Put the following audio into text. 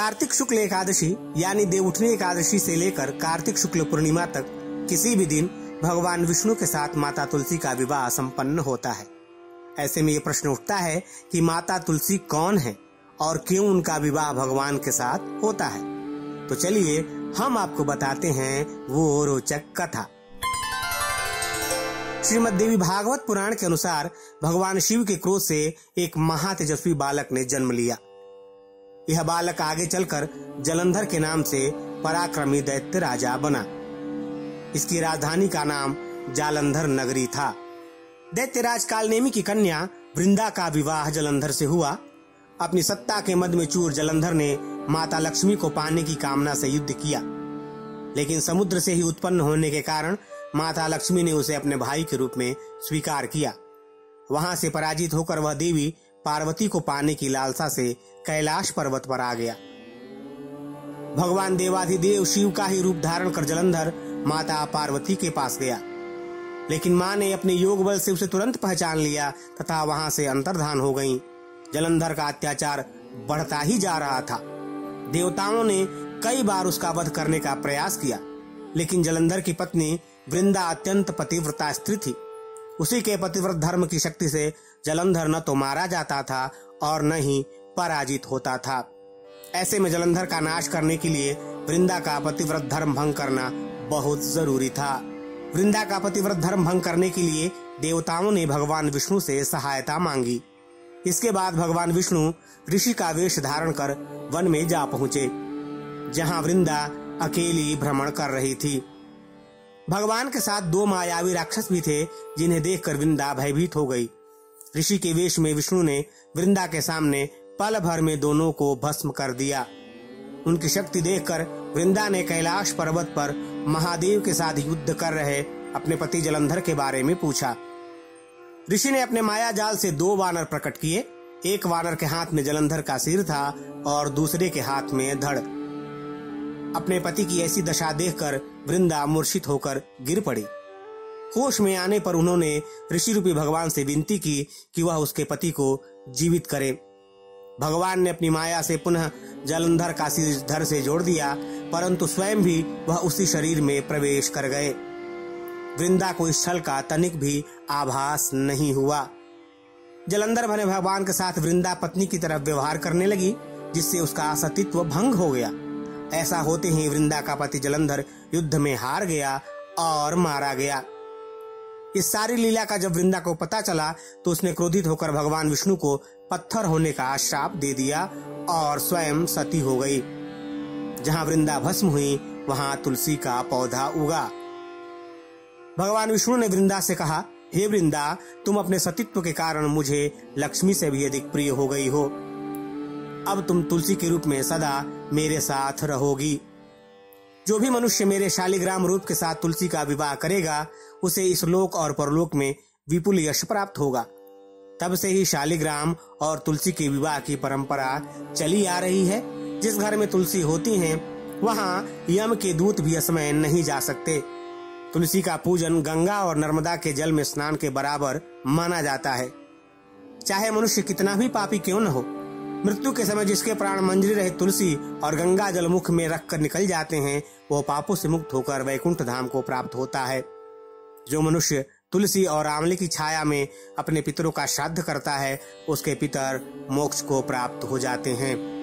कार्तिक शुक्ल एकादशी यानी देवउठनी एकादशी से लेकर कार्तिक शुक्ल पूर्णिमा तक किसी भी दिन भगवान विष्णु के साथ माता तुलसी का विवाह संपन्न होता है। ऐसे में ये प्रश्न उठता है कि माता तुलसी कौन है और क्यों उनका विवाह भगवान के साथ होता है। तो चलिए हम आपको बताते हैं वो रोचक कथा। श्रीमद् देवी भागवत पुराण के अनुसार भगवान शिव के क्रोध से एक महातेजस्वी बालक ने जन्म लिया। यह बालक आगे चलकर जलंधर के नाम से पराक्रमी दैत्य राजा बना। इसकी राजधानी का नाम जालंधर नगरी था। दैत्यराज कालनेमी की कन्या वृंदा का विवाह जलंधर से हुआ। अपनी सत्ता के मद में चूर जलंधर ने माता लक्ष्मी को पाने की कामना से युद्ध किया, लेकिन समुद्र से ही उत्पन्न होने के कारण माता लक्ष्मी ने उसे अपने भाई के रूप में स्वीकार किया। वहां से पराजित होकर वह देवी पार्वती को पाने की लालसा से कैलाश पर्वत पर आ गया। भगवान देवाधिदेव शिव का ही रूप धारण कर जलंधर माता पार्वती के पास गया, लेकिन मां ने अपने योग बल से उसे तुरंत पहचान लिया तथा वहां से अंतर्धान हो गईं। जलंधर का अत्याचार बढ़ता ही जा रहा था। देवताओं ने कई बार उसका वध करने का प्रयास किया, लेकिन जलंधर की पत्नी वृंदा अत्यंत पतिव्रता स्त्री थी। उसी के पतिव्रत धर्म की शक्ति से जलंधर न तो मारा जाता था और न ही पराजित होता था। ऐसे में जलंधर का नाश करने के लिए वृंदा का पतिव्रत धर्म भंग करना बहुत जरूरी था। वृंदा का पतिव्रत धर्म भंग करने के लिए देवताओं ने भगवान विष्णु से सहायता मांगी। इसके बाद भगवान विष्णु ऋषि का वेश धारण कर वन में जा पहुंचे, जहां वृंदा अकेली भ्रमण कर रही थी। भगवान के साथ दो मायावी राक्षस भी थे, जिन्हें देखकर वृंदा भयभीत हो गई। ऋषि के वेश में विष्णु ने वृंदा के सामने पल भर में दोनों को भस्म कर दिया। उनकी शक्ति देखकर वृंदा ने कैलाश पर्वत पर महादेव के साथ युद्ध कर रहे अपने पति जलंधर के बारे में पूछा। ऋषि ने अपने माया जाल से दो वानर प्रकट किए। एक वानर के हाथ में जलंधर का सिर था और दूसरे के हाथ में धड़। अपने पति की ऐसी दशा देखकर वृंदा मूर्छित होकर गिर पड़ी। होश में आने पर उन्होंने ऋषि रूपी भगवान से विनती की कि वह उसके पति को जीवित करे। भगवान ने अपनी माया से पुनः जलंधर का सिर धड़ से जोड़ दिया, परंतु स्वयं भी वह उसी शरीर में प्रवेश कर गए। वृंदा को इस छल का तनिक भी आभास नहीं हुआ। जलंधर भले भगवान के साथ वृंदा पत्नी की तरफ व्यवहार करने लगी, जिससे उसका सतीत्व भंग हो गया। ऐसा होते ही वृंदा का पति जलंधर युद्ध में हार गया और मारा गया। इस सारी लीला का जब वृंदा को पता चला तो उसने क्रोधित होकर भगवान विष्णु को पत्थर होने का श्राप दे दिया और स्वयं सती हो गई। जहां वृंदा भस्म हुई वहां तुलसी का पौधा उगा। भगवान विष्णु ने वृंदा से कहा, हे वृंदा, तुम अपने सतीत्व के कारण मुझे लक्ष्मी से भी अधिक प्रिय हो गई हो। अब तुम तुलसी के रूप में सदा मेरे साथ रहोगी। जो भी मनुष्य मेरे शालिग्राम रूप के साथ तुलसी का विवाह करेगा, उसे इस लोक और परलोक में विपुल यश प्राप्त होगा। तब से ही शालिग्राम और तुलसी के विवाह की परंपरा चली आ रही है। जिस घर में तुलसी होती है, वहां यम के दूत भी असमय नहीं जा सकते। तुलसी का पूजन गंगा और नर्मदा के जल में स्नान के बराबर माना जाता है। चाहे मनुष्य कितना भी पापी क्यों न हो, मृत्यु के समय जिसके प्राण मंजरी रहे तुलसी और गंगा जल मुख में रखकर निकल जाते हैं, वो पापों से मुक्त होकर वैकुंठ धाम को प्राप्त होता है। जो मनुष्य तुलसी और आंवले की छाया में अपने पितरों का श्राद्ध करता है, उसके पितर मोक्ष को प्राप्त हो जाते हैं।